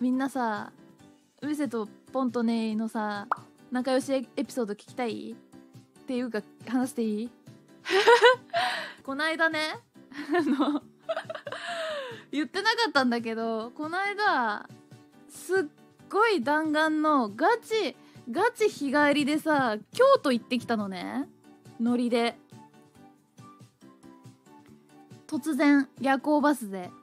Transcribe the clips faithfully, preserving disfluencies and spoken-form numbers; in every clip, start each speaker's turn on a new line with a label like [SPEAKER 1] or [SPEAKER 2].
[SPEAKER 1] みんなさ、ウミセとポンとネイのさ仲良しエピソード聞きたいっていうか話していいこないだねあの言ってなかったんだけど、こないだすっごい弾丸のガチガチ日帰りでさ京都行ってきたのね。ノリで突然夜行バスで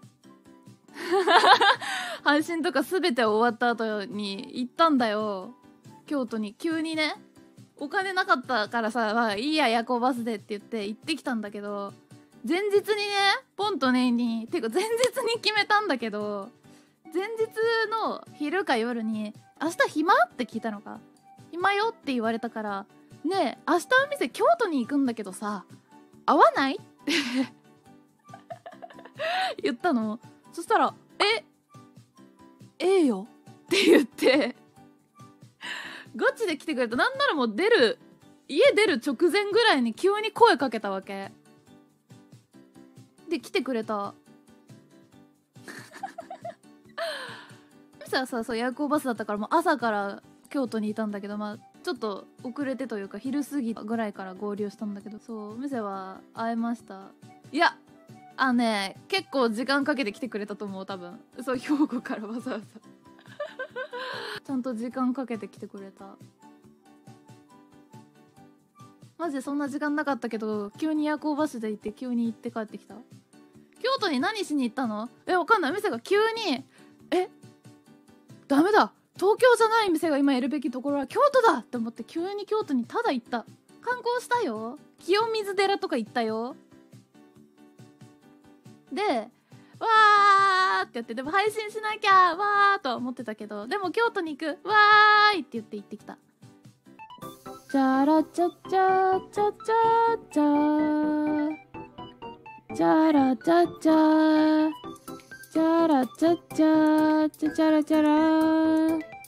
[SPEAKER 1] 配信とか全て終わった後に行ったんだよ、京都に。急にね、お金なかったからさ、まあいいや夜行バスでって言って行ってきたんだけど、前日にねポンとネイにてか前日に決めたんだけど、前日の昼か夜に明日暇って聞いたのか、暇よって言われたから、ねえ明日お店京都に行くんだけどさ会わないって言ったの。そしたらえええよって言ってガチで来てくれた。なんならもう出る家出る直前ぐらいに急に声かけたわけで来てくれた。ささそう夜行バスだったからもう朝から京都にいたんだけど、まあちょっと遅れてというか昼過ぎぐらいから合流したんだけど、そう店は会えました。いやあのね結構時間かけて来てくれたと思う、多分。そう兵庫からわざわざちゃんと時間かけて来てくれた。マジでそんな時間なかったけど急に夜行バスで行って急に行って帰ってきた。京都に何しに行ったの？えわかんない。店が急にえダメだ東京じゃない店が今いるべきところは京都だって思って急に京都にただ行った。観光したよ、清水寺とか行ったよ。でわーってやって、でも配信しなきゃわーとは思ってたけど、でも京都に行くわーいって言って行ってきた。チャラチャチャチャチャチャチャラチャチャチャラチャチャチャチャラチャラ